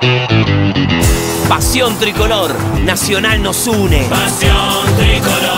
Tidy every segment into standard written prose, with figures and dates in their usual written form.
Pasión tricolor, Nacional nos une. Pasión tricolor.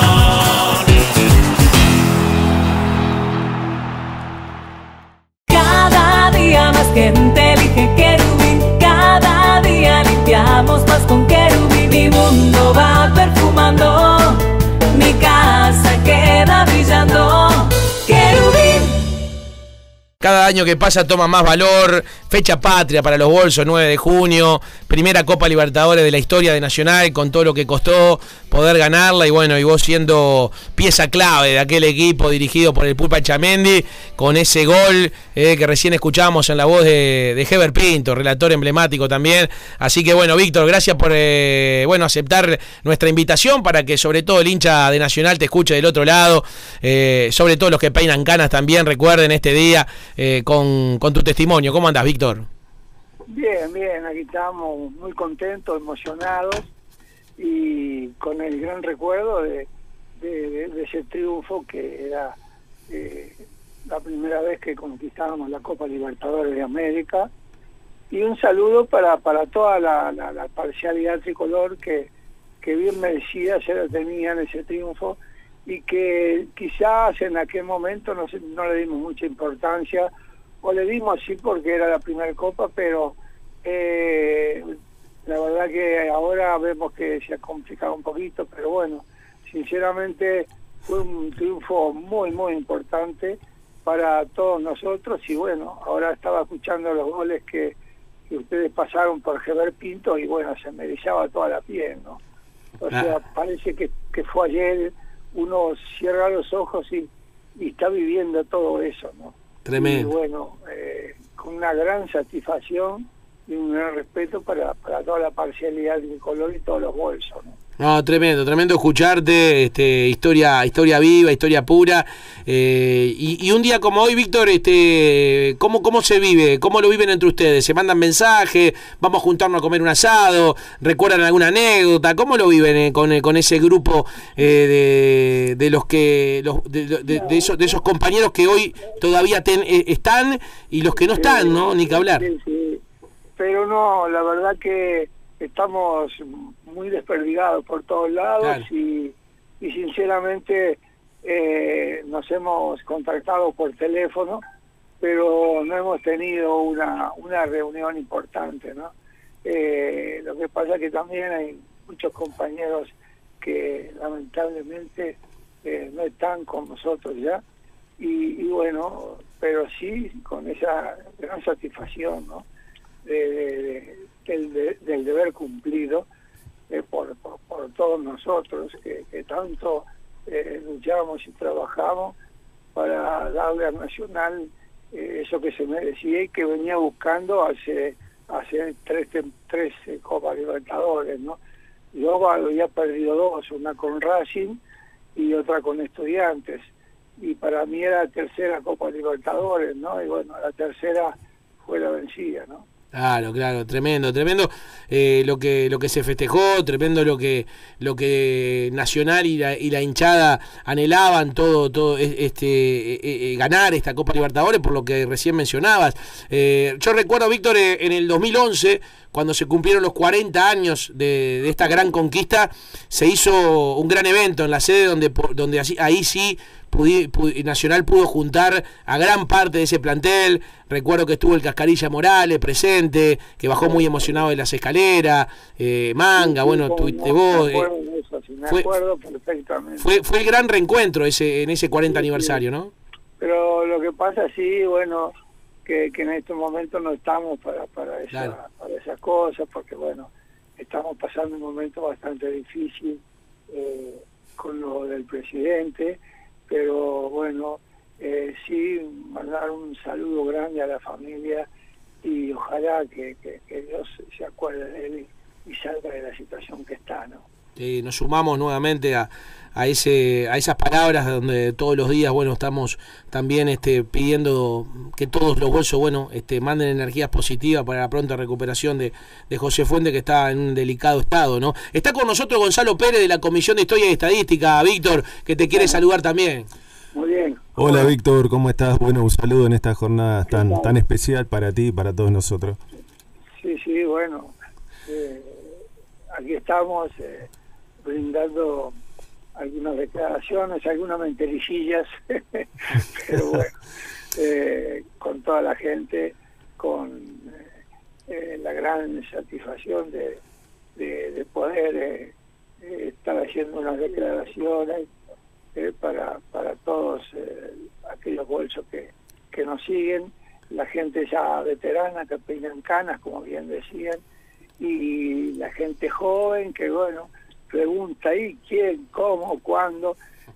Cada día más gente elige Querubín. Cada día limpiamos más con Querubín. Mi mundo va perfumando, mi casa queda brillando. Querubín. Cada año que pasa toma más valor, fecha patria para los bolsos, 9 de junio, primera Copa Libertadores de la historia de Nacional, con todo lo que costó poder ganarla, y bueno, y vos siendo pieza clave de aquel equipo dirigido por el Pulpa Chamendi, con ese gol que recién escuchábamos en la voz de Heber Pinto, relator emblemático también. Así que bueno, Víctor, gracias por aceptar nuestra invitación para que sobre todo el hincha de Nacional te escuche del otro lado, sobre todo los que peinan canas también, recuerden este día con tu testimonio. ¿Cómo andás, Víctor? Bien, bien, aquí estamos muy contentos, emocionados y con el gran recuerdo de ese triunfo que era la primera vez que conquistábamos la Copa Libertadores de América, y un saludo para toda la parcialidad tricolor que bien merecida se la tenía en ese triunfo, y que quizás en aquel momento no le dimos mucha importancia, o le dimos sí porque era la primera copa, pero la verdad que ahora vemos que se ha complicado un poquito, pero bueno, sinceramente fue un triunfo muy muy importante para todos nosotros. Y bueno, ahora estaba escuchando los goles que ustedes pasaron por Heber Pinto, y bueno, se me erizaba toda la piel, ¿no? O sea, parece que fue ayer. Uno cierra los ojos y está viviendo todo eso, ¿no? Tremendo. Y bueno, con una gran satisfacción y un gran respeto para toda la parcialidad del color y todos los bolsos, ¿no? No, tremendo escucharte, historia viva, historia pura, y un día como hoy, Víctor, ¿cómo se vive? ¿Cómo lo viven entre ustedes? ¿Se mandan mensajes? ¿Vamos a juntarnos a comer un asado? ¿Recuerdan alguna anécdota? ¿Cómo lo viven con ese grupo de esos compañeros que hoy todavía están, y los que no están, ¿no? Ni que hablar. Sí, sí. Pero no, la verdad que estamos muy desperdigados por todos lados. Claro. Y sinceramente nos hemos contactado por teléfono, pero no hemos tenido una reunión importante, ¿no? Lo que pasa es que también hay muchos compañeros que lamentablemente no están con nosotros ya, y bueno, pero sí con esa gran satisfacción, ¿no? Del deber cumplido por todos nosotros que tanto luchamos y trabajamos para darle a Nacional eso que se merecía y que venía buscando hace tres Copas Libertadores, ¿no? Yo había perdido dos, una con Racing y otra con Estudiantes, y para mí era la tercera Copa Libertadores, ¿no? Y bueno, la tercera fue la vencida, ¿no? Claro, tremendo lo que se festejó, tremendo lo que Nacional y la hinchada anhelaban, todo ganar esta Copa Libertadores, por lo que recién mencionabas. Yo recuerdo, Víctor, en el 2011, cuando se cumplieron los 40 años de esta gran conquista, se hizo un gran evento en la sede donde ahí sí Nacional pudo juntar a gran parte de ese plantel. Recuerdo que estuvo el Cascarilla Morales presente, que bajó muy emocionado de las escaleras, Manga, bueno, estuviste vos. Me acuerdo perfectamente. Fue el gran reencuentro en ese 40 aniversario, ¿no? Pero lo que pasa, sí, bueno, que en estos momentos no estamos para esas cosas, porque bueno, estamos pasando un momento bastante difícil con lo del presidente. Pero bueno, sí, mandar un saludo grande a la familia, y ojalá que Dios se acuerde de él y salga de la situación que está, ¿no? Nos sumamos nuevamente a esas palabras donde todos los días, bueno, estamos también pidiendo que todos los bolsos, bueno, manden energías positivas para la pronta recuperación de José Fuente, que está en un delicado estado, ¿no? Está con nosotros Gonzalo Pérez, de la Comisión de Historia y Estadística, Víctor, que te quiere saludar también. Muy bien. Hola, Víctor, ¿cómo estás? Bueno, un saludo en esta jornada tan especial para ti y para todos nosotros. Sí, bueno, aquí estamos brindando algunas declaraciones, algunas mentiricillas, pero bueno, con toda la gente, con la gran satisfacción de poder estar haciendo unas declaraciones para todos aquellos bolsos que nos siguen, la gente ya veterana que peinan canas, como bien decían, y la gente joven que, bueno, pregunta ahí quién, cómo, cuándo,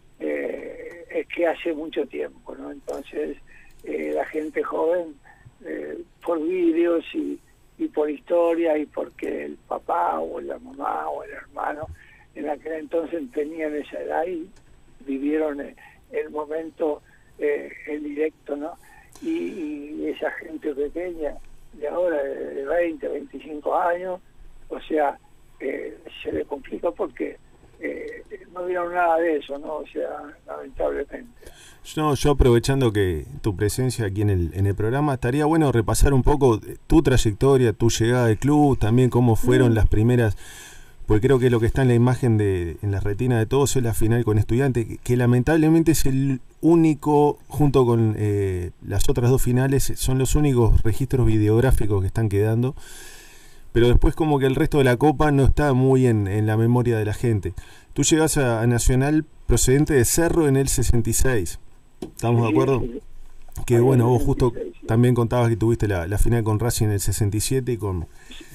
es que hace mucho tiempo, ¿no? Entonces, la gente joven, por vídeos y por historia, y porque el papá o la mamá o el hermano en aquel entonces tenían esa edad y vivieron el momento en directo, ¿no? Y esa gente pequeña de ahora, de 20, 25 años, o sea, se le complica porque no vieron nada de eso, ¿no? O sea, lamentablemente. No, yo aprovechando que tu presencia aquí en el programa, estaría bueno repasar un poco tu trayectoria, tu llegada al club, también cómo fueron las primeras, porque creo que lo que está en la imagen en la retina de todos es la final con Estudiantes, que lamentablemente es el único, junto con las otras dos finales, son los únicos registros videográficos que están quedando, pero después como que el resto de la Copa no está muy en la memoria de la gente. Tú llegás a Nacional procedente de Cerro en el 66, ¿estamos de acuerdo? Sí. Que bueno, vos justo también contabas que tuviste la final con Racing en el 67 y con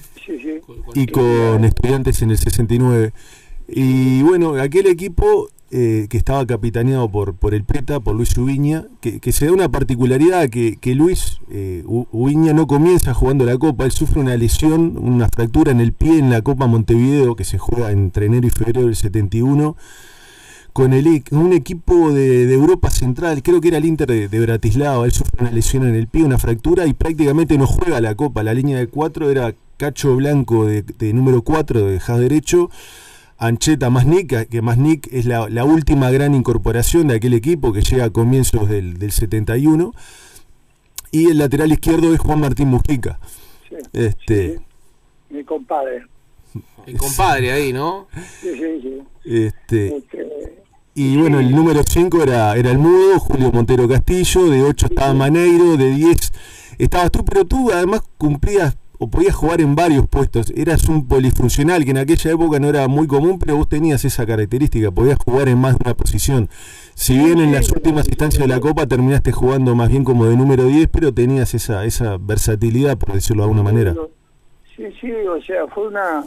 Estudiantes en el 69. Y bueno, aquel equipo que estaba capitaneado por el Peta, por Luis Ubiña, que se da una particularidad, que Luis Ubiña no comienza jugando la Copa, él sufre una lesión, una fractura en el pie en la Copa Montevideo, que se juega entre enero y febrero del 71, con un equipo de Europa Central, creo que era el Inter de Bratislava. Él sufre una lesión en el pie, una fractura, y prácticamente no juega la Copa. La línea de 4 era Cacho Blanco de número 4, de half derecho, Ancheta Masnik, que Masnik es la última gran incorporación de aquel equipo que llega a comienzos del 71, y el lateral izquierdo es Juan Martín Mujica. Sí. Mi compadre. El compadre ahí, ¿no? Sí. Y bueno, el número 5 era el Mudo, Julio Montero Castillo, de 8 estaba Maneiro, de 10 estabas tú, pero tú además cumplías o podías jugar en varios puestos, eras un polifuncional, que en aquella época no era muy común, pero vos tenías esa característica, podías jugar en más de una posición. Si bien en las últimas instancias de la Copa terminaste jugando más bien como de número 10, pero tenías esa versatilidad, por decirlo de alguna manera. Sí, o sea, fue una...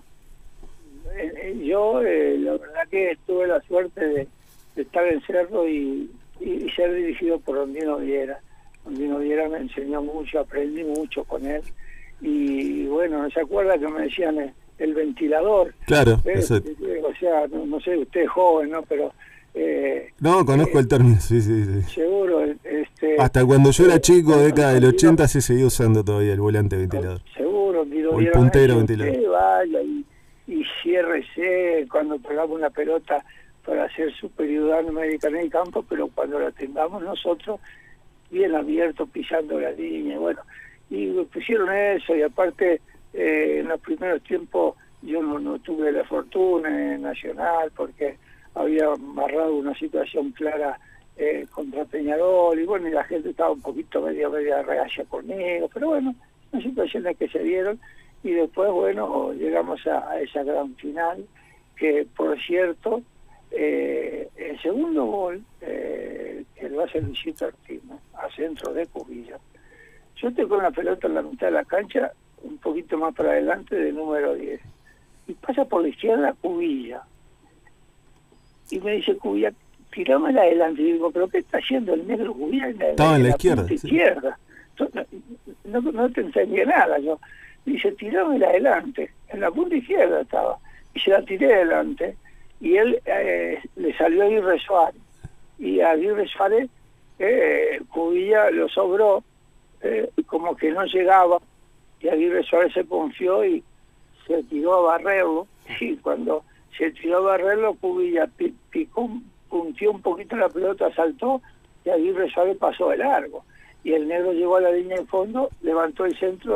Yo, la verdad que tuve la suerte de estar en Cerro y ser dirigido por Ondino Viera. Ondino Viera me enseñó mucho, aprendí mucho con él. Y bueno, ¿se acuerda que me decían el ventilador? Claro, exacto. O sea, no sé, usted es joven, ¿no? Pero... no, conozco el término, sí. Seguro. Hasta cuando yo era chico, década del 80, se seguía usando todavía el volante ventilador. Seguro, o el puntero ventilador. Vaya y ciérrese cuando pegamos una pelota para hacer superioridad numérica en el campo, pero cuando la tengamos nosotros, bien abierto, pisando la línea, bueno, y pusieron eso, y aparte en los primeros tiempos yo no tuve la fortuna en Nacional, porque había amarrado una situación clara contra Peñarol, y bueno, y la gente estaba un poquito media reacia conmigo, pero bueno, son situaciones que se dieron, y después, bueno, llegamos a esa gran final, que por cierto, el segundo gol, que lo hace Luisito Ortiz, ¿no?, a centro de Cubilla. Yo estoy con la pelota en la mitad de la cancha, un poquito más para adelante, de número 10, y pasa por la izquierda Cubilla, y me dice Cubilla, tirámela adelante. Y digo, ¿pero qué está haciendo el negro Cubilla? Estaba en la izquierda. Izquierda. No te entendí nada yo. Dice, tirámela adelante. En la punta izquierda estaba. Y se la tiré adelante. Y él le salió a Aguirre Suárez. Y a Aguirre Suárez, Cubilla lo sobró, como que no llegaba. Y Aguirre Suárez se confió y se tiró a barrerlo. Y cuando se tiró a barrerlo, Cubilla puntió un poquito la pelota, saltó, y Aguirre Suárez pasó de largo. Y el negro llegó a la línea de fondo, levantó el centro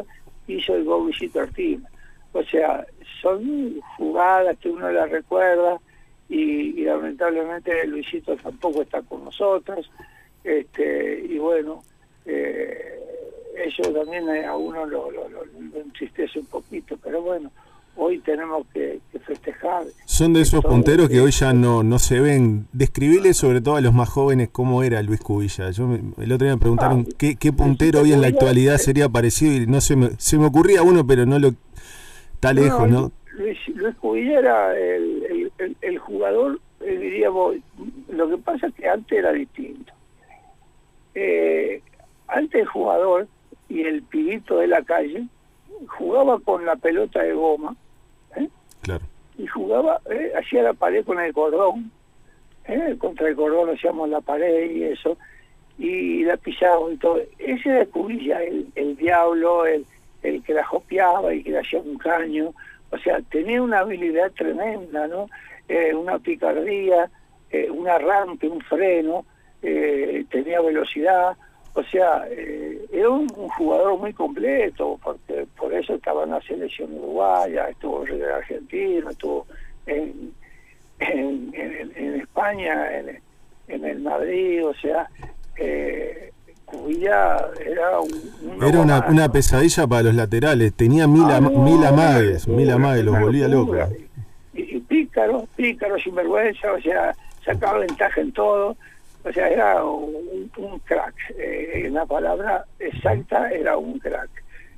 hizo el Go Visitor Team. O sea, son jugadas que uno las recuerda y lamentablemente Luisito tampoco está con nosotros. Y bueno, eso también a uno lo entristece un poquito, pero bueno, hoy tenemos que festejar. Son de esos punteros que hoy ya no se ven. Describirle sobre todo a los más jóvenes cómo era Luis Cubilla. El otro día me preguntaron qué puntero hoy en la actualidad sería parecido y no se me ocurría uno, pero no lo está lejos, ¿no? Luis Cubilla era el jugador, diríamos, lo que pasa es que antes era distinto. Antes el jugador y el pibito de la calle jugaba con la pelota de goma, claro, y jugaba, hacía la pared con el cordón, contra el cordón hacíamos la pared y eso, y la pisábamos y todo. Ese era Cubilla, el diablo, el que la jopeaba y que le hacía un caño. O sea, tenía una habilidad tremenda, ¿no? Una picardía, un arranque, un freno, tenía velocidad. O sea, era un jugador muy completo, porque por eso estaba en la selección uruguaya, estuvo en Argentina, estuvo en España, en el Madrid. O sea, Cubilla era una pesadilla para los laterales, tenía mil amagues, los volvía locos. Y pícaro, sinvergüenza, o sea, sacaba ventaja en todo. O sea, era un crack, la palabra exacta era un crack.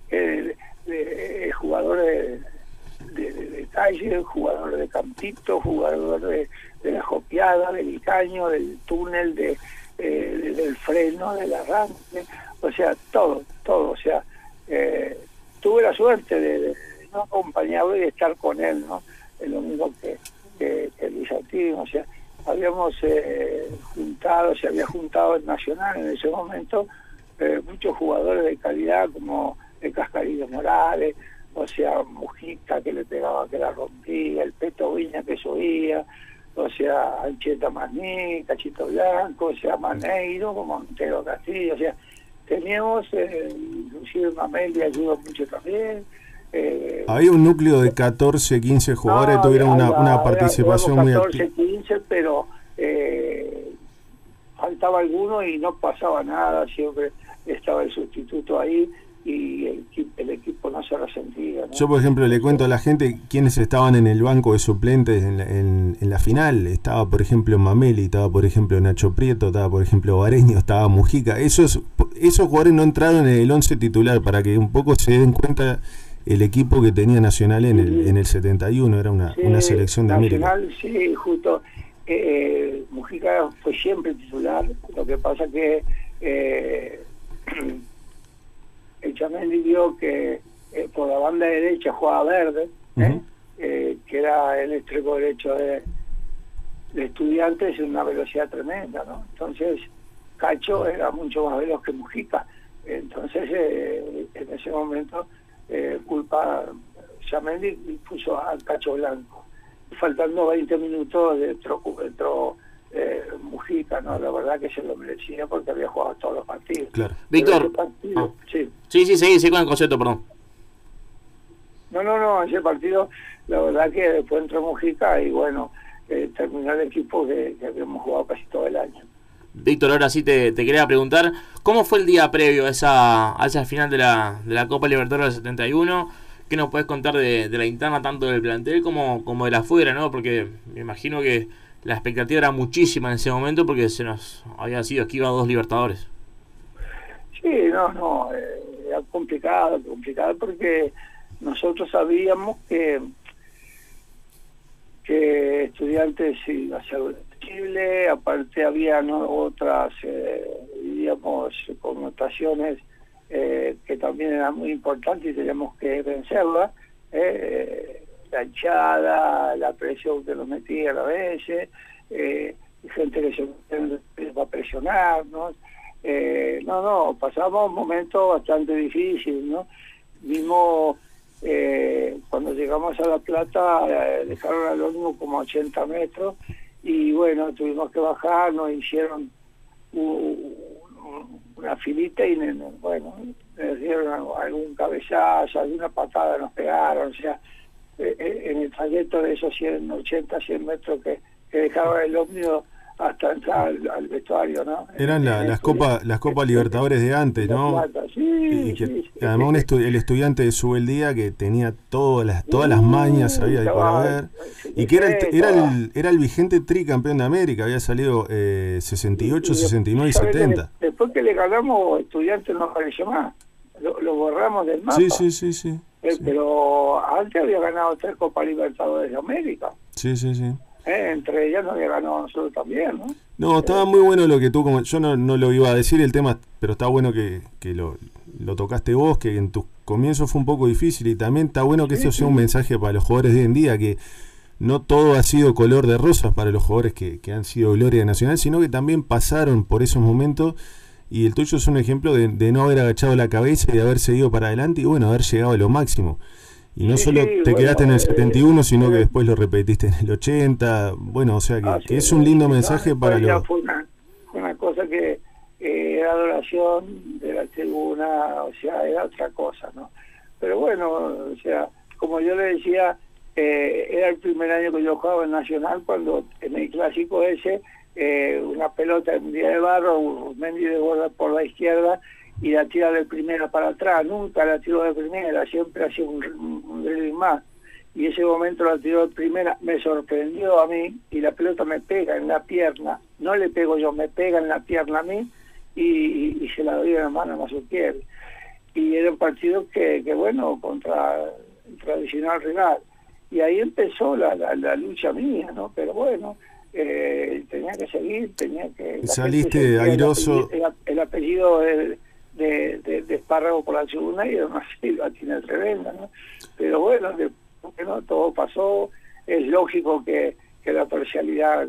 Jugador de calle, jugador de campito, jugador de la jopeada, del caño, del túnel, del freno, del arranque, o sea, todo. O sea, tuve la suerte de no acompañarlo y de estar con él, ¿no? Es lo mismo que Luis Artín. O sea, habíamos se había juntado en Nacional en ese momento muchos jugadores de calidad como el Cascarito Morales, o sea, Mujica que le pegaba, que la rompía, el Peto Viña que subía, o sea, Ancheta Magní, Cachito Blanco, o sea, Maneiro, como Montero Castillo. O sea, teníamos, inclusive Mameli ayudó mucho también. Había un núcleo de 14, 15 jugadores que tuvieron una participación muy activa. 14, 15, pero faltaba alguno y no pasaba nada, siempre estaba el sustituto ahí y el equipo no se resentía, ¿no? Yo, por ejemplo, le cuento a la gente quiénes estaban en el banco de suplentes en la final. Estaba, por ejemplo, Mameli, estaba, por ejemplo, Nacho Prieto, estaba, por ejemplo, Bareño, estaba Mujica. Esos jugadores no entraron en el 11 titular, para que un poco se den cuenta el equipo que tenía Nacional en el 71, era una selección de Nacional, América. Sí, justo. Mujica fue siempre titular, lo que pasa que el Chamendi vio que por la banda derecha jugaba Verde, que era el extremo derecho de Estudiantes, en una velocidad tremenda, ¿no? Entonces Cacho era mucho más veloz que Mujica. Entonces en ese momento Chamendi y puso al Cacho Blanco. Faltando 20 minutos entró Mujica, ¿no? La verdad que se lo merecía porque había jugado todos los partidos. Claro. Víctor. Sí, seguí con el concepto, perdón. No, ese partido, la verdad que después entró Mujica y bueno, terminó el equipo que habíamos jugado casi todo el año. Víctor, ahora sí te quería preguntar, ¿cómo fue el día previo a esa final de la Copa Libertadores del 71? ¿Qué nos puedes contar de la interna, tanto del plantel como de la afuera, ¿no? Porque me imagino que la expectativa era muchísima en ese momento porque se nos había sido esquiva 2 Libertadores. Sí, no, era complicado porque nosotros sabíamos que Estudiantes iba a ser posible, aparte había otras, diríamos, connotaciones que también eran muy importantes y teníamos que vencerlas, la hinchada, la presión que nos metían a veces, gente que se va a presionarnos. Pasamos un momento bastante difícil, ¿no? Mismo cuando llegamos a La Plata, dejaron al horno como 80 metros y bueno, tuvimos que bajar, nos hicieron una filita y bueno, dieron algún cabezazo, alguna patada nos pegaron, o sea, en el trayecto de esos 100 metros que dejaba el ómnibus hasta entrar al vestuario, ¿no? Eran las Copas Libertadores de antes, ¿no? Sí, además el estudiante de Subeldía que tenía todas las mañas, sabía de por haber, y que era el vigente tricampeón de América, había salido 68, 69 y 70. Después que le ganamos, Estudiantes no apareció más, lo borramos del mapa. Sí. Pero antes había ganado 3 Copas Libertadores de América. Sí. Entre ellas nos había ganado nosotros también, ¿no? No, estaba muy bueno lo que tú, yo no lo iba a decir el tema, pero está bueno que lo tocaste vos, que en tus comienzos fue un poco difícil, y también está bueno que eso sea un mensaje para los jugadores de hoy en día, que no todo ha sido color de rosas para los jugadores que han sido gloria nacional, sino que también pasaron por esos momentos, y el tuyo es un ejemplo de no haber agachado la cabeza y de haber seguido para adelante y bueno, haber llegado a lo máximo. Y no solo te quedaste en el 71, sino que después lo repetiste en el 80. Bueno, o sea que es un lindo mensaje para los... Fue una cosa que era adoración de la tribuna, o sea, era otra cosa, ¿no? Pero bueno, o sea, como yo le decía, era el primer año que yo jugaba en Nacional, cuando en el clásico ese, una pelota en día de barro, un Mendy de borda por la izquierda, y la tira de primera para atrás, nunca la tiró de primera, siempre hacía un dribbling más, y ese momento la tiró de primera, me sorprendió a mí, y la pelota me pega en la pierna, no le pego yo, me pega en la pierna a mí, y se la doy en la mano a Mazurkiewicz, y era un partido que bueno, contra el tradicional rival, y ahí empezó la lucha mía, ¿no? Pero bueno, tenía que seguir, tenía que... Saliste airoso. El apellido de Espárrago por la segunda y además la tiene tremenda, ¿no? Pero bueno, no todo pasó, es lógico que la parcialidad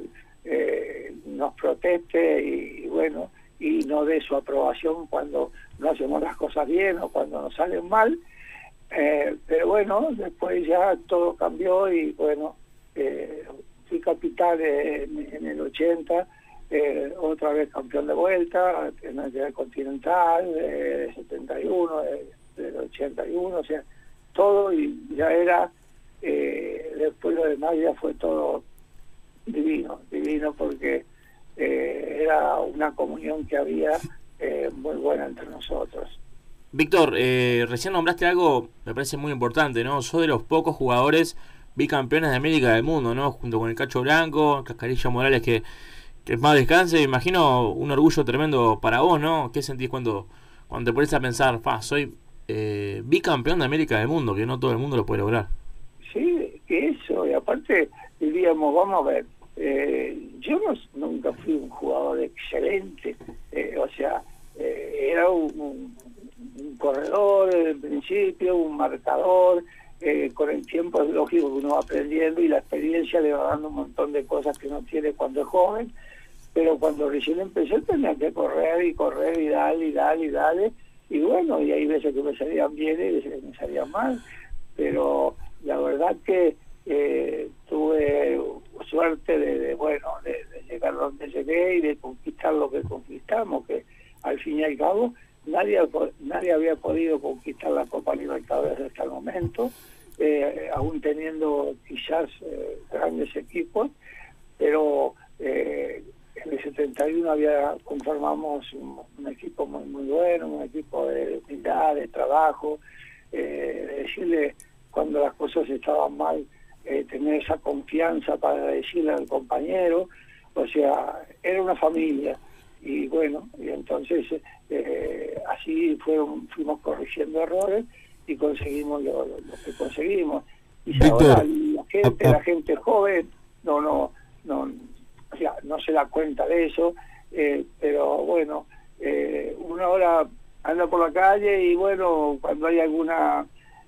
nos proteste y bueno, y no dé su aprobación cuando no hacemos las cosas bien o cuando nos salen mal, pero bueno, después ya todo cambió y bueno, fui capitán en el 80, otra vez campeón de vuelta, en el Continental, 71, del 81, o sea, todo, y ya era, después lo demás ya fue todo divino porque era una comunión que había muy buena entre nosotros. Víctor, recién nombraste algo, me parece muy importante, ¿no? Sos de los pocos jugadores bicampeones de América del mundo, ¿no? Junto con el Cacho Blanco, Cascarilla Morales, que más descanse. Me imagino un orgullo tremendo para vos, ¿no? ¿Qué sentís cuando te pones a pensar, soy bicampeón de América del mundo, que no todo el mundo lo puede lograr? Sí, eso, y aparte diríamos, vamos a ver, yo nunca fui un jugador excelente, o sea, era un corredor en principio, un marcador, con el tiempo es lógico que uno va aprendiendo y la experiencia le va dando un montón de cosas que no tiene cuando es joven, pero cuando recién empecé tenía que correr y darle, y bueno, y hay veces que me salían bien y veces que me salían mal, pero la verdad que tuve suerte de llegar donde llegué y de conquistar lo que conquistamos, que al fin y al cabo nadie había podido conquistar la Copa Libertadores hasta el momento, aún teniendo quizás grandes equipos, pero en el 71 conformamos un equipo muy muy bueno, un equipo de humildad, de trabajo, de decirle cuando las cosas estaban mal, tener esa confianza para decirle al compañero, o sea, era una familia. Y bueno, y entonces así fuimos corrigiendo errores y conseguimos lo que conseguimos. Y Víctor, ahora la gente joven no se da cuenta de eso, pero bueno, uno ahora anda por la calle y bueno, cuando hay alguna,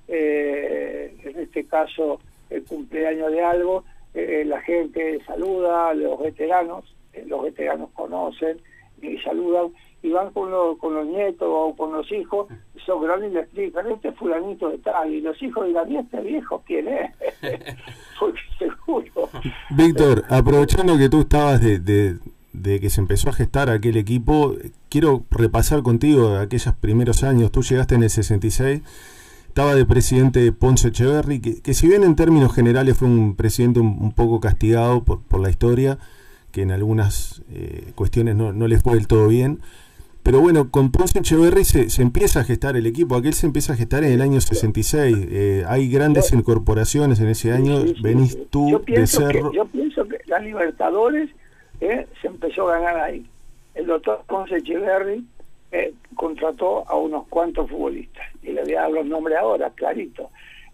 en este caso el cumpleaños de algo, la gente saluda, los veteranos conocen y saludan y van con los nietos o con los hijos, son grandes y le explican, este es fulanito de tal, y los hijos dirán, ¿y este viejo quién es? Porque seguro. Víctor, aprovechando que tú estabas de de que se empezó a gestar aquel equipo, quiero repasar contigo aquellos primeros años. Tú llegaste en el 66, estaba de presidente Ponce Echeverri, que si bien en términos generales fue un presidente un poco castigado por la historia, que en algunas cuestiones no le fue del todo bien. Pero bueno, con Ponce Echeverri se empieza a gestar el equipo. Aquel se empieza a gestar en el año 66. Hay grandes incorporaciones en ese año. Sí. Venís tú de Cerro. Yo pienso que la Libertadores se empezó a ganar ahí. El doctor Ponce Echeverri contrató a unos cuantos futbolistas. Y le voy a dar los nombres ahora, clarito.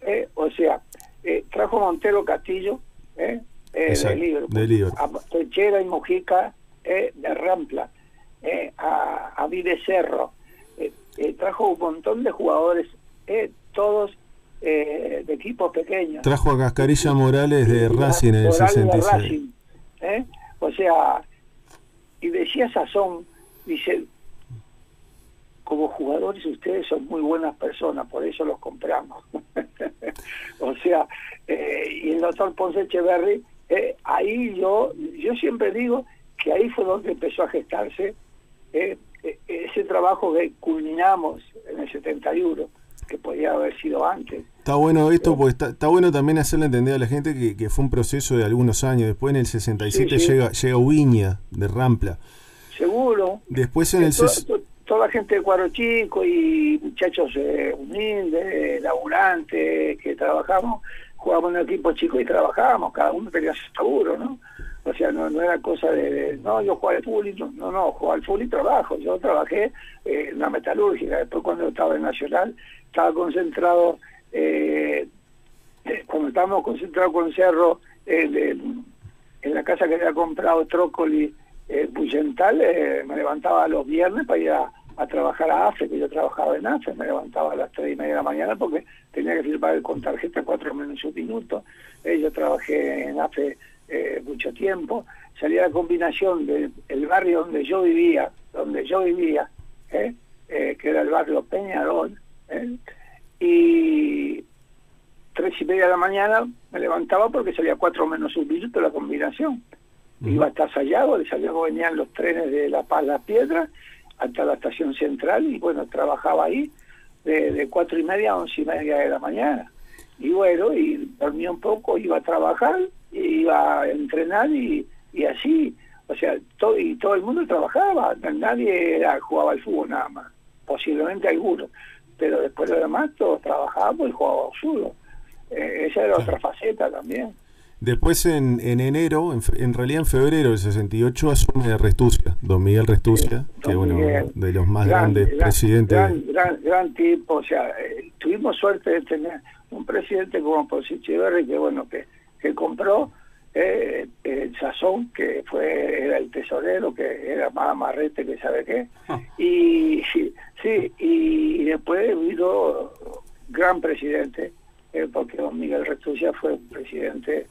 Trajo Montero Castillo de Liverpool. A Techera y Mojica de Rampla. A Vide Cerro, trajo un montón de jugadores, todos de equipos pequeños. Trajo a Cascarilla Morales de Racing en el 66. Y decía Sazón, dice, como jugadores ustedes son muy buenas personas, por eso los compramos. Y el doctor Ponce Echeverri, ahí yo siempre digo que ahí fue donde empezó a gestarse ese trabajo que culminamos en el 71, que podía haber sido antes. Está bueno esto, porque está bueno también hacerle entender a la gente que fue un proceso de algunos años. Después en el 67 llega Ubiña de Rampla. Seguro. Después en el... Toda la gente de Cuadro Chico y muchachos humildes, laburantes, que trabajamos, jugábamos en un equipo chico y trabajábamos, cada uno tenía su seguro, ¿no? O sea, no era cosa no, yo jugaba al fútbol, jugaba al fútbol y trabajo. Yo trabajé en la metalúrgica. Después, cuando estaba en Nacional, estaba concentrado, cuando estábamos concentrados con Cerro, en la casa que había comprado Trócoli, Buyental, me levantaba los viernes para ir a trabajar a AFE, que yo trabajaba en AFE. Me levantaba a las 3:30 de la mañana porque tenía que firmar con tarjeta 4 menos un minuto. Yo trabajé en AFE mucho tiempo. Salía la combinación del barrio donde yo vivía, que era el barrio Peñarol, y 3:30 de la mañana me levantaba porque salía 4 menos un minuto la combinación. Iba hasta Sayago, de Sayago venían los trenes de La Paz, Las Piedras, hasta la estación central, y bueno, trabajaba ahí de 4:30 a 11:30 de la mañana. Y bueno, y dormía un poco, iba a trabajar, iba a entrenar y así, todo el mundo trabajaba, nadie jugaba al fútbol nada más, posiblemente algunos, pero después lo demás todos trabajábamos y jugábamos fútbol. Esa era otra faceta también. Después en enero, en realidad en febrero del 68, asume Restucia, don Miguel Restucia, que bueno, de los más grandes presidentes. Gran tipo, tuvimos suerte de tener un presidente como Ponce Echeverri, que bueno, que compró el Sazón, que era el tesorero, que era más amarrete que sabe qué, y después vino gran presidente, porque don Miguel Restucia fue un presidente,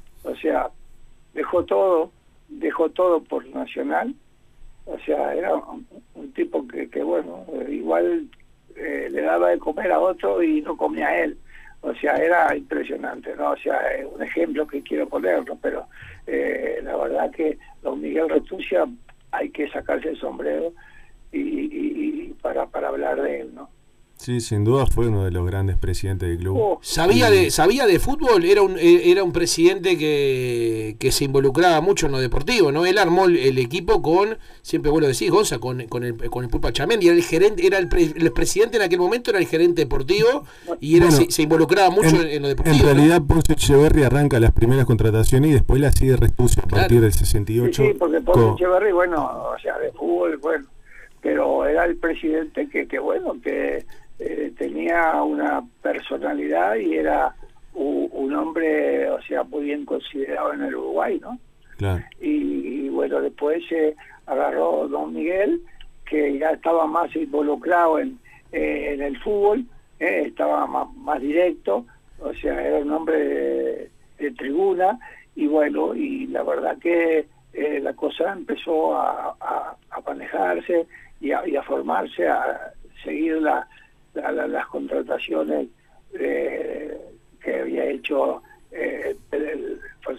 dejó todo por Nacional, era un tipo que bueno, igual le daba de comer a otro y no comía él. Era impresionante, ¿no? Un ejemplo que quiero ponerlo, pero la verdad que don Miguel Restucia hay que sacarse el sombrero y para hablar de él, ¿no? Sí, sin duda fue uno de los grandes presidentes del club. ¿Sabía de fútbol? Era un presidente que se involucraba mucho en lo deportivo, ¿no? Él armó el equipo siempre vos lo decís, Gonza, con el Pulpa Chamendi, era el gerente, el presidente en aquel momento, era el gerente deportivo y se involucraba mucho en lo deportivo. En realidad, ¿no? Ponce Echeverri arranca las primeras contrataciones y después la sigue Restucia a partir del 68. Sí, porque Ponce Echeverri, de fútbol, pero era el presidente que tenía una personalidad y era un hombre, muy bien considerado en el Uruguay, ¿no? Claro. Y bueno, después se agarró don Miguel, que ya estaba más involucrado en el fútbol, estaba más directo, era un hombre de tribuna, y bueno, y la verdad que la cosa empezó a manejarse y a formarse, a seguir las contrataciones que había hecho el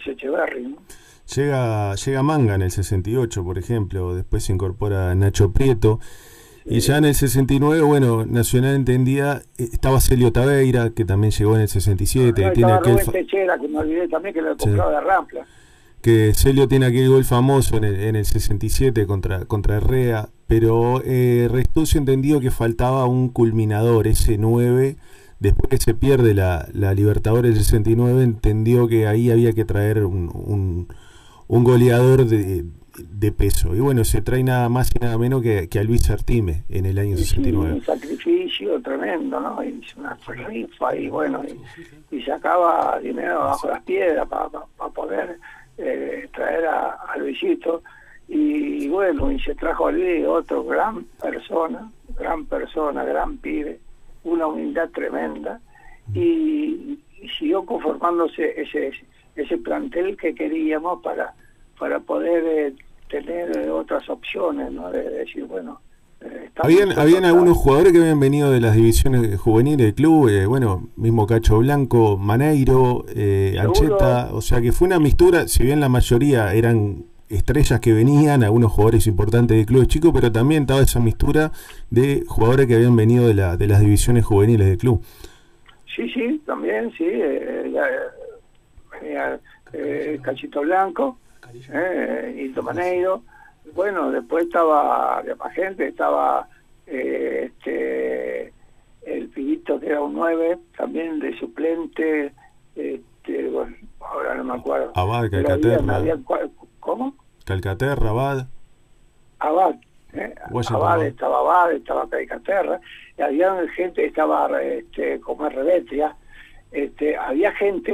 Carlos Echeverri, ¿no? Llega Manga en el 68, por ejemplo, después se incorpora Nacho Prieto. Y ya en el 69, bueno, Nacional entendía, estaba Celio Taveira, que también llegó en el 67. Tiene aquel Rubén Techera, que me olvidé también, que lo he comprado de Rampla. Que Celio tiene aquel gol famoso en el 67 contra Herrera, pero Restuccio entendió que faltaba un culminador, ese 9. Después que se pierde la Libertadores del 69, entendió que ahí había que traer un goleador de peso. Y bueno, se trae nada más y nada menos que a Luis Artime en el año 69. Sí, un sacrificio tremendo, ¿no? Hizo una rifa y bueno, y sacaba dinero bajo las piedras para poder traer a Luisito. Y bueno, y se trajo a Luis, otro gran persona, gran pibe, una humildad tremenda, y siguió conformándose ese plantel que queríamos para poder tener otras opciones, ¿no? De decir, bueno, habían algunos jugadores que habían venido de las divisiones juveniles del club, bueno, mismo Cacho Blanco, Maneiro, Ancheta, o sea que fue una mixtura, si bien la mayoría eran estrellas que venían, algunos jugadores importantes de clubes chicos, pero también estaba esa mixtura de jugadores que habían venido de las divisiones juveniles del club. Sí, también, sí, venía Cachito Blanco, Hildo Maneiro. Bueno, después estaba de más gente, estaba el Piguito, que era un 9, también de suplente, bueno, ahora no me acuerdo. Abad, Calcaterra. ¿Cómo? Calcaterra, Abad. Abad, estaba Calcaterra, y había gente, estaba como Revetria, había gente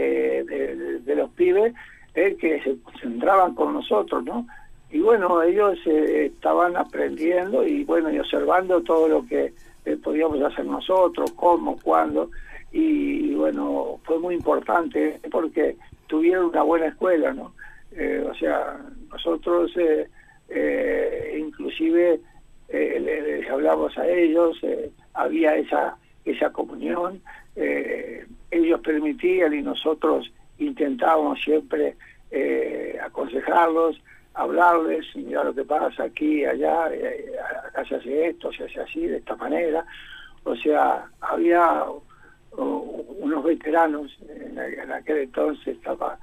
de los pibes que se concentraban con nosotros, ¿no? Y bueno, ellos estaban aprendiendo y bueno, y observando todo lo que podíamos hacer nosotros, cómo, cuándo, y bueno, fue muy importante porque tuvieron una buena escuela, ¿no? O sea, nosotros inclusive les hablamos a ellos, había esa comunión, ellos permitían y nosotros intentábamos siempre aconsejarlos, hablarles, mira lo que pasa aquí, allá, acá se hace esto, se hace así, de esta manera. O sea, había unos veteranos, en aquel entonces estaba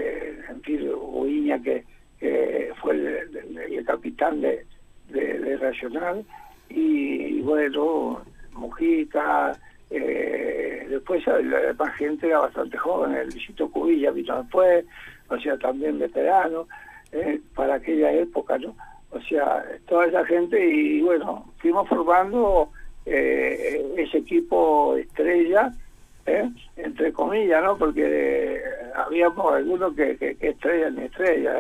Uiña, que fue el capitán de Nacional, y bueno, Mujica, después la más gente era bastante joven, el Luisito Cubilla vino después, o sea, también veterano, para aquella época, ¿no? O sea, toda esa gente, y bueno, fuimos formando ese equipo estrella, entre comillas, ¿no? Porque habíamos algunos que estrella ni estrella,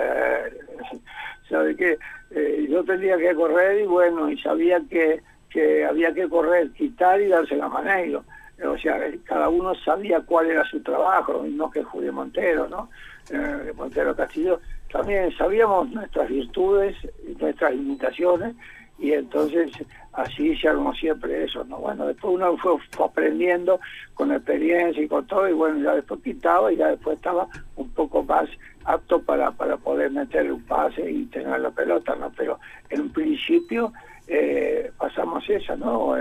¿sabe qué? Yo tenía que correr y bueno, y sabía que había que correr, quitar y darse la Maneiro. O sea, cada uno sabía cuál era su trabajo, lo mismo que Julio Montero, ¿no? Montero Castillo, también sabíamos nuestras virtudes y nuestras limitaciones, y entonces así se armó siempre eso, ¿no? Bueno, después uno fue aprendiendo con experiencia y con todo, y bueno, ya después quitaba y ya después estaba un poco más apto para poder meter un pase y tener la pelota, ¿no? Pero en principio pasamos esa, ¿no?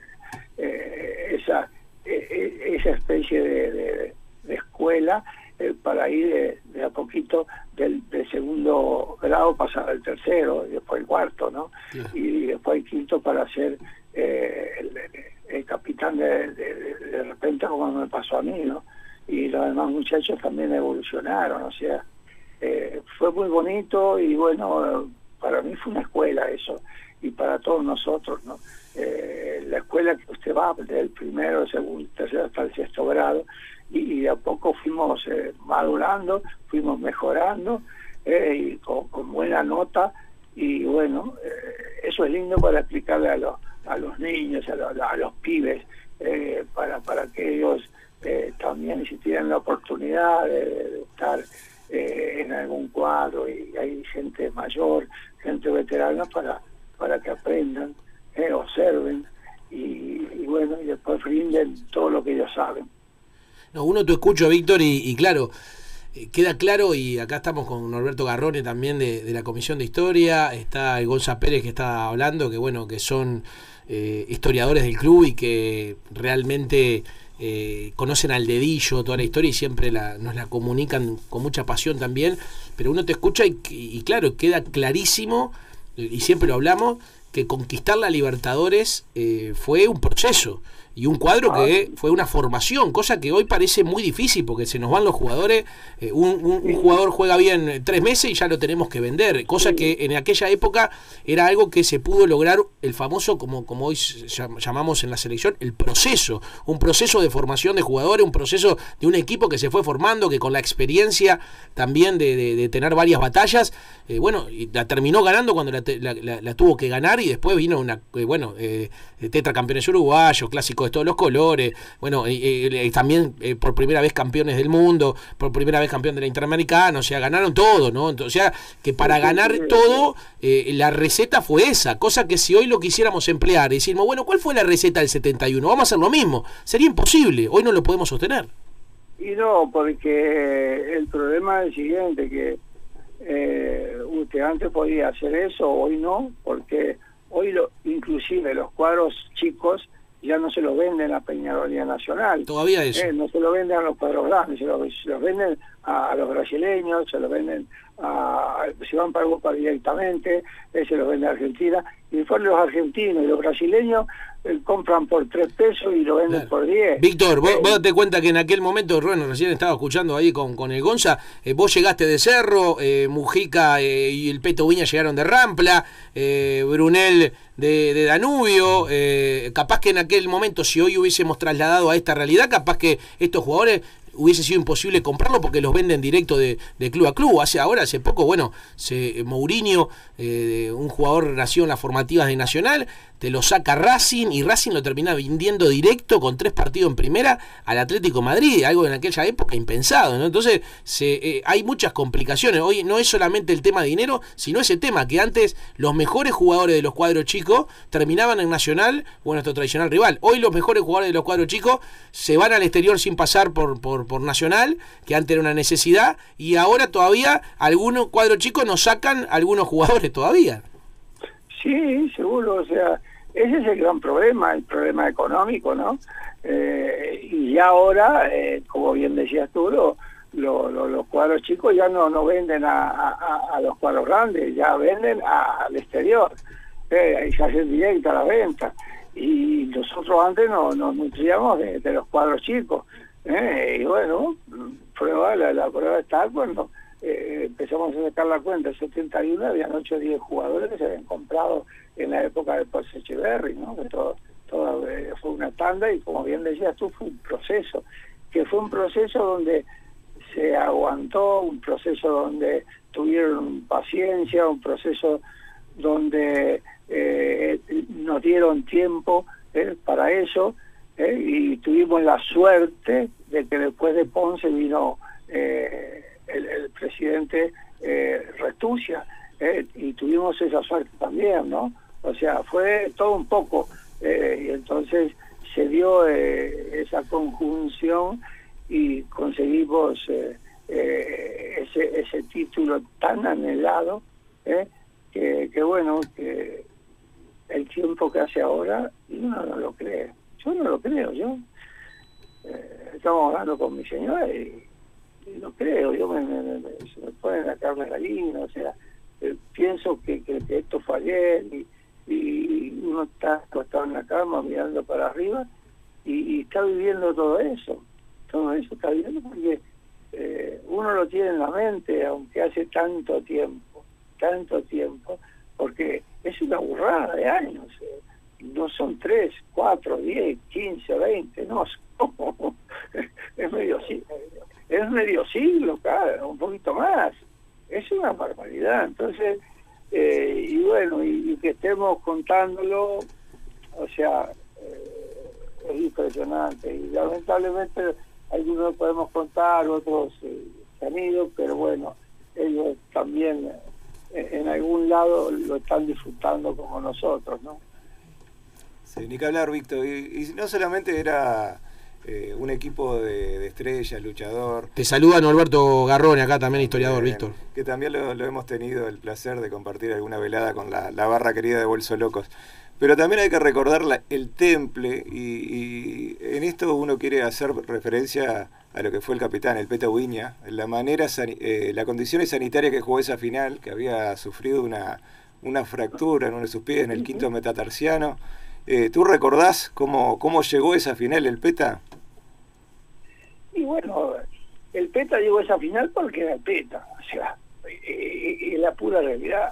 Esa especie de escuela para ir de a poquito del segundo grado pasar al tercero, y después el cuarto, ¿no? Y después el quinto para ser el capitán de repente, como me pasó a mí, ¿no? Y los demás muchachos también evolucionaron, o sea, fue muy bonito, y bueno, para mí fue una escuela eso, y para todos nosotros, ¿no? La escuela que usted va del primero, segundo, tercero hasta el sexto grado, y de a poco fuimos madurando, fuimos mejorando, y con buena nota, y bueno, eso es lindo para explicarle a los niños, a los pibes, para que ellos también, si tienen la oportunidad de estar en algún cuadro, y hay gente mayor, gente veterana, para que aprendan, observen, y bueno, y después rinden todo lo que ellos saben. No, uno te escucho, Víctor, y claro, queda claro, y acá estamos con Norberto Garrone también de la Comisión de Historia, está el Gonza Pérez que está hablando, que bueno, que son historiadores del club y que realmente conocen al dedillo toda la historia y siempre nos la comunican con mucha pasión también, pero uno te escucha y claro, queda clarísimo, y siempre lo hablamos, que conquistar la Libertadores fue un proceso y un cuadro que fue una formación, cosa que hoy parece muy difícil porque se nos van los jugadores, un jugador juega bien 3 meses y ya lo tenemos que vender, cosa que en aquella época era algo que se pudo lograr, el famoso, como hoy llamamos en la selección, el proceso, un proceso de formación de jugadores, un proceso de un equipo que se fue formando, que con la experiencia también de tener varias batallas, bueno, y la terminó ganando cuando la tuvo que ganar, y después vino tetracampeones uruguayos, clásicos de todos los colores, bueno, también por primera vez campeones del mundo, por primera vez campeón de la Interamericana, o sea, ganaron todo, ¿no? Entonces, o sea, que para ganar todo, la receta fue esa, cosa que si hoy lo quisiéramos emplear y decimos, bueno, ¿cuál fue la receta del 71? Vamos a hacer lo mismo, sería imposible, hoy no lo podemos sostener. Y no, porque el problema es el siguiente, que usted antes podía hacer eso, hoy no, porque hoy inclusive los cuadros chicos ya no se los venden a Peñarolía Nacional. Todavía eso. No se lo venden a los cuadros grandes, se los venden a los brasileños, se los venden si van para Europa directamente, se los venden a Argentina, y después los argentinos y los brasileños compran por 3 pesos y lo venden por 10. Víctor, vos date cuenta que en aquel momento, bueno, recién estaba escuchando ahí con el Gonza, vos llegaste de Cerro, Mujica y el Peto Viña llegaron de Rampla, Brunel de Danubio, capaz que en aquel momento, si hoy hubiésemos trasladado a esta realidad, capaz que estos jugadores hubiese sido imposible comprarlo porque los venden directo de club a club. Hace poco, bueno, Mourinho, un jugador nació en las formativas de Nacional, te lo saca Racing y Racing lo termina vendiendo directo con 3 partidos en primera al Atlético Madrid, algo en aquella época impensado, ¿no? Entonces hay muchas complicaciones. Hoy no es solamente el tema de dinero, sino ese tema que antes los mejores jugadores de los cuadros chicos terminaban en Nacional o en nuestro tradicional rival. Hoy los mejores jugadores de los cuadros chicos se van al exterior sin pasar por Nacional, que antes era una necesidad, y ahora todavía algunos cuadros chicos nos sacan algunos jugadores todavía. Sí, seguro, o sea, ese es el gran problema, el problema económico, ¿no? Y ya ahora, como bien decías tú, los cuadros chicos ya no venden a los cuadros grandes, ya venden al exterior, ahí se hace directa la venta, y nosotros antes nos nutríamos de los cuadros chicos, y bueno, la prueba está cuando empezamos a sacar la cuenta. En 71 habían 8 o 10 jugadores que se habían comprado en la época de Porsche Echeverry, ¿no? Que todo fue una tanda, y como bien decías tú, fue un proceso, donde se aguantó, un proceso donde tuvieron paciencia, un proceso donde nos dieron tiempo para eso, y tuvimos la suerte de que después de Ponce vino el presidente Restucia, y tuvimos esa suerte también, ¿no? O sea, fue todo un poco, y entonces se dio esa conjunción y conseguimos ese título tan anhelado, que bueno, que el tiempo que hace ahora, uno no lo cree. Yo no lo creo, estamos hablando con mi señora y no creo, se me pone la carne gallina, o sea, pienso que esto fue ayer, y uno está acostado en la cama mirando para arriba y está viviendo todo eso está viviendo, porque uno lo tiene en la mente, aunque hace tanto tiempo, porque es una burrada de años, no son 3, 4, 10, 15, 20, no, es medio siglo, cada un poquito más, es una barbaridad. Entonces, y bueno, y que estemos contándolo, o sea, es impresionante, y lamentablemente algunos podemos contar, otros se han ido, pero bueno, ellos también en algún lado lo están disfrutando como nosotros, ¿no? Sí, ni que hablar, Víctor, y no solamente era un equipo de estrellas, luchador. Te saluda Norberto Garrone, acá también historiador, Víctor. Que también lo hemos tenido el placer de compartir alguna velada con la barra querida de Bolso Locos. Pero también hay que recordar el temple, y en esto uno quiere hacer referencia a lo que fue el capitán, el Peta Ubiña, las condiciones sanitarias que jugó esa final, que había sufrido una fractura en uno de sus pies, en el quinto metatarsiano. ¿Tú recordás cómo llegó esa final el Peta? Y bueno, el Peta llegó a esa final porque era el Peta, o sea, es la pura realidad.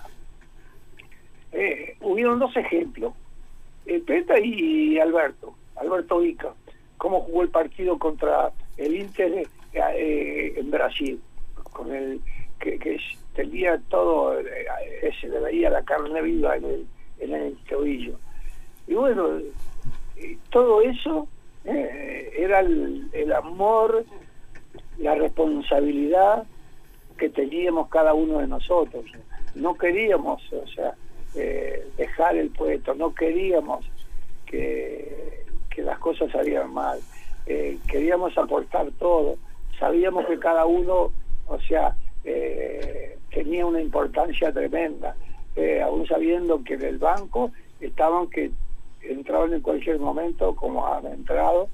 Hubieron dos ejemplos, el Peta y Alberto Vica, cómo jugó el partido contra el Inter en Brasil, con el que tenía todo, se le veía la carne viva en el tobillo. Y bueno, todo eso era el amor, la responsabilidad que teníamos cada uno de nosotros. No queríamos, o sea, dejar el puesto, no queríamos que las cosas salieran mal, queríamos aportar todo, sabíamos que cada uno, o sea, tenía una importancia tremenda, aún sabiendo que en el banco estaban que entraban en cualquier momento como han entrado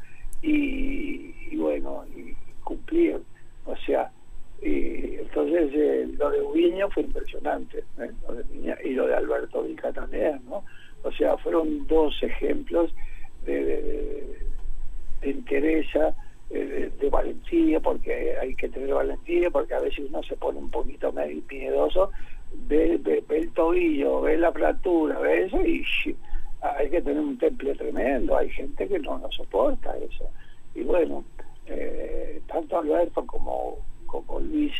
y bueno, y cumplieron, o sea, y entonces lo de Ubiña fue impresionante, lo de Ubiña, y lo de Alberto Vica también, ¿no? O sea, fueron dos ejemplos de entereza, de valentía, porque hay que tener valentía, porque a veces uno se pone un poquito medio miedoso, ve el tobillo, ve la fractura, ve eso, y hay que tener un temple tremendo. Hay gente que no soporta eso. Y bueno, tanto Alberto como Luis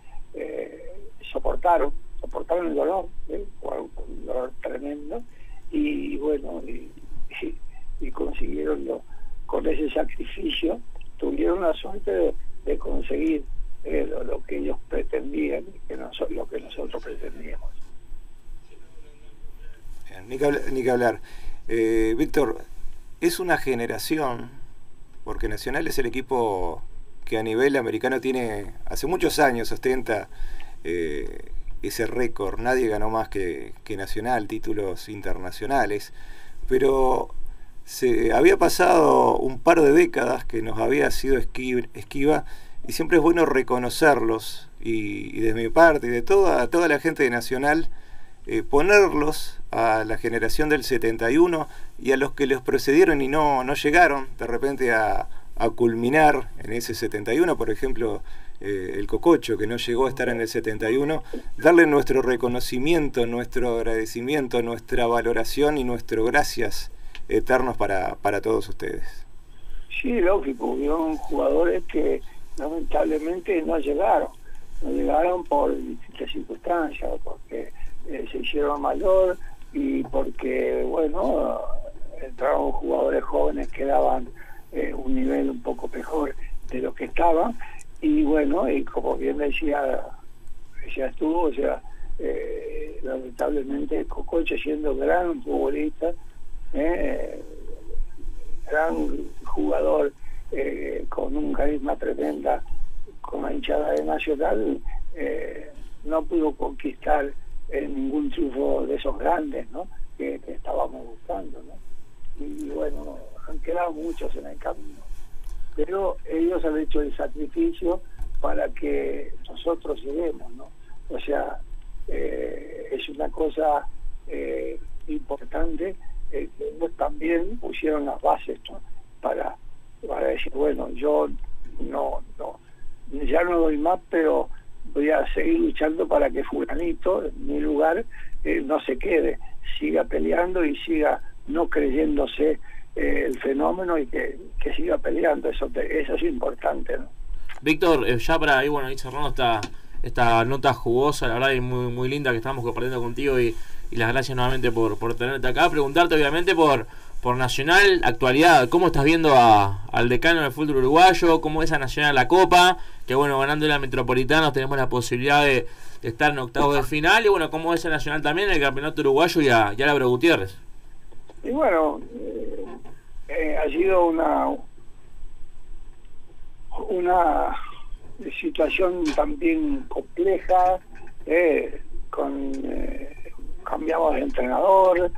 soportaron el dolor, un dolor tremendo, y bueno, y consiguieron con ese sacrificio, tuvieron la suerte de conseguir lo que ellos pretendían, lo que nosotros pretendíamos. Ni que hablar. Víctor, es una generación, porque Nacional es el equipo que a nivel americano tiene, hace muchos años ostenta ese récord. Nadie ganó más que Nacional, títulos internacionales, pero se había pasado un par de décadas que nos había sido esquiva, y siempre es bueno reconocerlos, y de mi parte y de toda la gente de Nacional, ponerlos a la generación del 71 y a los que los precedieron y no llegaron de repente a culminar en ese 71, por ejemplo el Cococho, que no llegó a estar en el 71, darle nuestro reconocimiento, nuestro agradecimiento, nuestra valoración y nuestro gracias eternos para todos ustedes. Sí, lógico, hubieron jugadores que lamentablemente no llegaron por distintas circunstancias, porque se hicieron mayor, y porque, bueno, entraron jugadores jóvenes que daban un nivel un poco mejor de lo que estaban, y bueno, y como bien decías tú, o sea, lamentablemente Cocoche, siendo gran futbolista, gran jugador, con un carisma tremenda con la hinchada de Nacional, no pudo conquistar ningún triunfo de esos grandes, ¿no? que estábamos buscando, ¿no? Y bueno, han quedado muchos en el camino, pero ellos han hecho el sacrificio para que nosotros lleguemos, ¿no? O sea, es una cosa importante, que ellos también pusieron las bases, ¿no? para decir, bueno, yo ya no doy más, pero voy a seguir luchando para que fulanito, en mi lugar, no se quede, siga peleando y siga no creyéndose el fenómeno, y que siga peleando. Eso es importante, ¿no? Víctor, ya para ir, bueno, ir cerrando esta nota jugosa, la verdad, y muy, muy linda que estamos compartiendo contigo, y las gracias nuevamente por tenerte acá. Preguntarte obviamente por Nacional, actualidad, ¿cómo estás viendo al decano del fútbol uruguayo? ¿Cómo es a Nacional la Copa? Que bueno, ganando la Metropolitanos tenemos la posibilidad de estar en octavos de final, y bueno, ¿cómo es a Nacional también en el campeonato uruguayo y a Álvaro Gutiérrez? Y bueno, ha sido una situación también compleja, cambiamos de entrenador,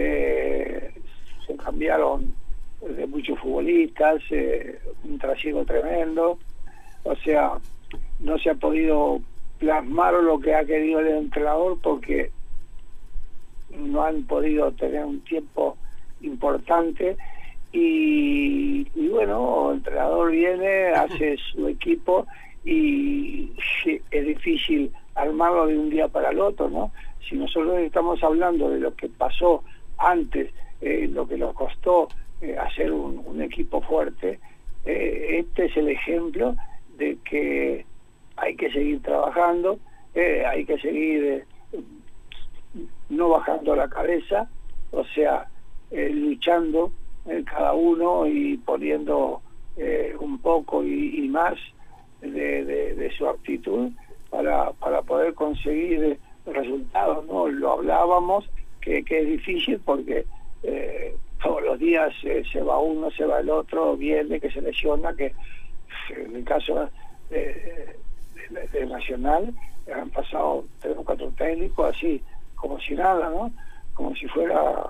se cambiaron de muchos futbolistas, un trasiego tremendo, o sea, no se ha podido plasmar lo que ha querido el entrenador porque no han podido tener un tiempo importante y bueno, el entrenador viene, hace su equipo y es difícil armarlo de un día para el otro, ¿no? Si nosotros estamos hablando de lo que pasó antes, lo que nos costó hacer un equipo fuerte, este es el ejemplo de que hay que seguir trabajando, hay que seguir no bajando la cabeza, o sea, luchando cada uno y poniendo un poco y más de su actitud para poder conseguir resultados, ¿no? Lo hablábamos que es difícil porque todos los días se va uno, se va el otro, viene, que se lesiona, que en el caso de Nacional han pasado 3 o 4 técnicos así, como si nada, ¿no? Como si fuera,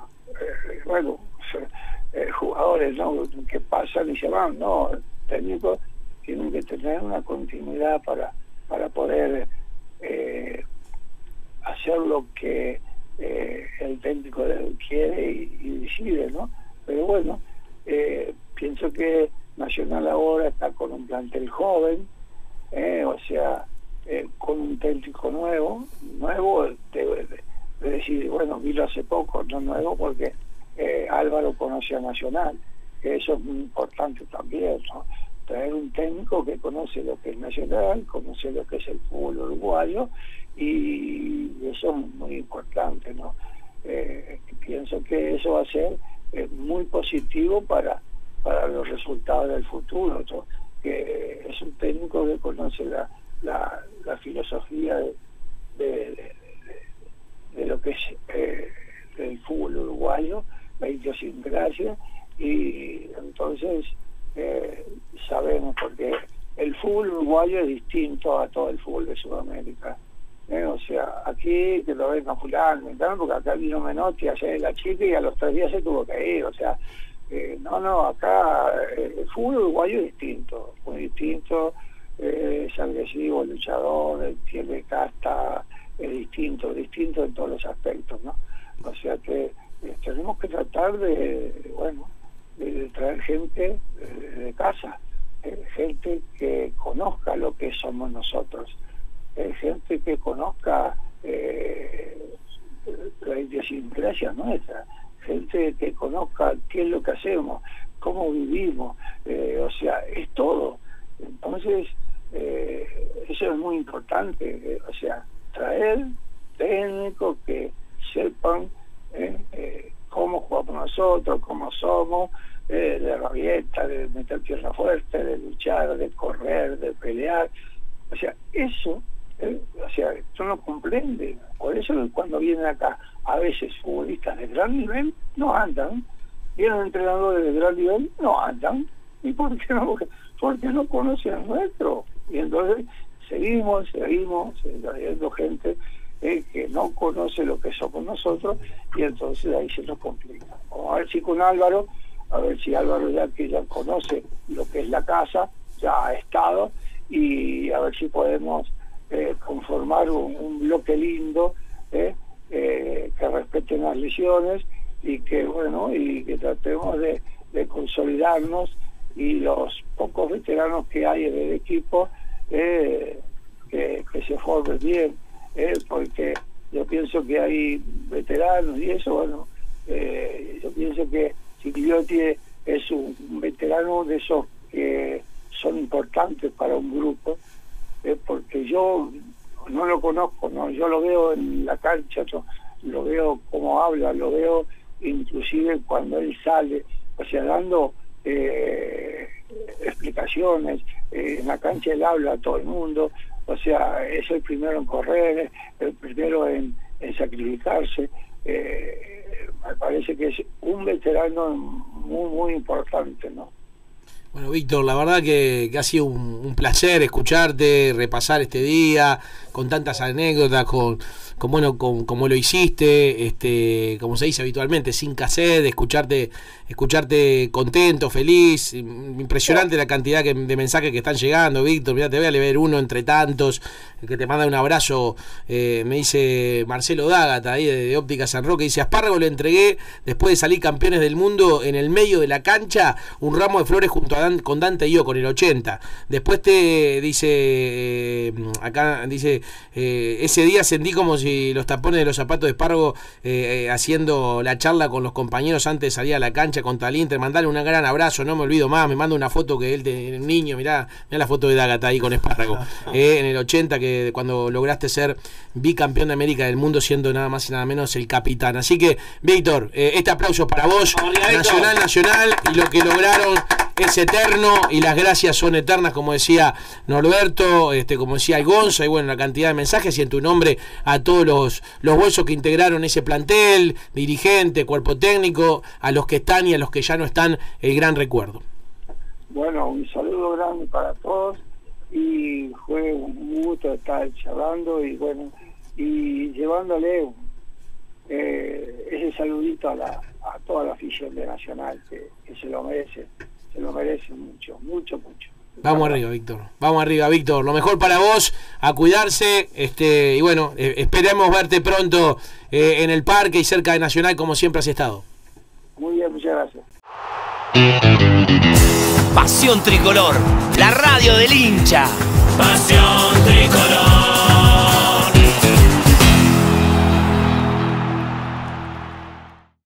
jugadores, ¿no? Que pasan y se van, ¿no? Técnicos tienen que tener una continuidad para poder hacer lo que el técnico quiere y decide, ¿no? Pero bueno, pienso que Nacional ahora está con un plantel joven, o sea, con un técnico nuevo de decir, bueno, vino hace poco, no nuevo, porque Álvaro conoce a Nacional, que eso es muy importante también, ¿no? Traer un técnico que conoce lo que es Nacional, conoce lo que es el fútbol uruguayo, y eso es muy importante, ¿no? Pienso que eso va a ser muy positivo para los resultados del futuro, ¿no? Que es un técnico que conoce la filosofía de lo que es el fútbol uruguayo, la idiosincrasia, y entonces sabemos, porque el fútbol uruguayo es distinto a todo el fútbol de Sudamérica. O sea, aquí que lo venga fulano, porque acá vino Menotti a hacer la chica y a los 3 días se tuvo que ir, o sea, no, acá el fútbol uruguayo es distinto, muy distinto, es agresivo, luchador, tiene casta, es distinto en todos los aspectos, ¿no? O sea que tenemos que tratar de traer gente de casa, gente que conozca lo que somos nosotros, gente que conozca la idiosincrasia nuestra, gente que conozca qué es lo que hacemos, cómo vivimos, o sea, es todo. Entonces, eso es muy importante, o sea, traer técnicos que sepan cómo jugamos nosotros, cómo somos, de rabieta, de meter tierra fuerte, de luchar, de correr, de pelear, o sea, eso, o sea, esto no comprende. Por eso cuando vienen acá, a veces futbolistas de gran nivel no andan, vienen entrenadores de gran nivel no andan, ¿y por qué no? Porque no conocen al nuestro, y entonces seguimos trayendo gente que no conoce lo que somos nosotros, y entonces ahí se nos complica. Vamos a ver si con Álvaro, Álvaro ya conoce lo que es la casa, ya ha estado, y a ver si podemos conformar un bloque lindo, que respeten las lesiones y que tratemos de consolidarnos, y los pocos veteranos que hay en el equipo que se formen bien, porque yo pienso que hay veteranos y eso, yo pienso que Gigliotti es un veterano de esos que son importantes para un grupo, porque yo no lo conozco, ¿no? Yo lo veo en la cancha, lo veo cómo habla, lo veo inclusive cuando él sale, o sea, dando explicaciones, en la cancha él habla a todo el mundo, o sea, es el primero en correr, el primero en sacrificarse, me parece que es un veterano muy, muy importante, ¿no? Bueno, Víctor, la verdad que ha sido un placer escucharte, repasar este día, con tantas anécdotas, como lo hiciste, como se dice habitualmente, sin cassette, escucharte contento, feliz. Impresionante la cantidad de mensajes que están llegando, Víctor. Mirá, te voy a leer uno entre tantos, que te manda un abrazo. Me dice Marcelo Dágata, ahí de Óptica San Roque, dice: Espárrago le entregué, después de salir campeones del mundo, en el medio de la cancha, un ramo de flores junto a con Dante y yo, con el 80. Después te dice, acá dice, ese día sentí como si los tapones de los zapatos de Espárrago, haciendo la charla con los compañeros antes de salir a la cancha contra el Inter. Mandale un gran abrazo, no me olvido más. Me manda una foto que él, el niño, mirá la foto de Dágata ahí con Espárrago, en el 80, que cuando lograste ser bicampeón de América del mundo, siendo nada más y nada menos el capitán. Así que, Víctor, este aplauso para vos, Nacional, y lo que lograron es eterno y las gracias son eternas, como decía Norberto, como decía el Gonza, y bueno, la cantidad de mensajes, y en tu nombre a todos los bolsos que integraron ese plantel, dirigente, cuerpo técnico, a los que están y a los que ya no están, el gran recuerdo. Bueno, un saludo grande para todos, y fue un gusto estar charlando y bueno, y llevándole ese saludito a toda la afición de Nacional, que se lo merece. Se lo merece mucho. Vamos arriba, Víctor. Lo mejor para vos, a cuidarse, y bueno, esperemos verte pronto en el parque y cerca de Nacional, como siempre has estado. Muy bien, muchas gracias. Pasión Tricolor, la radio del hincha. Pasión Tricolor.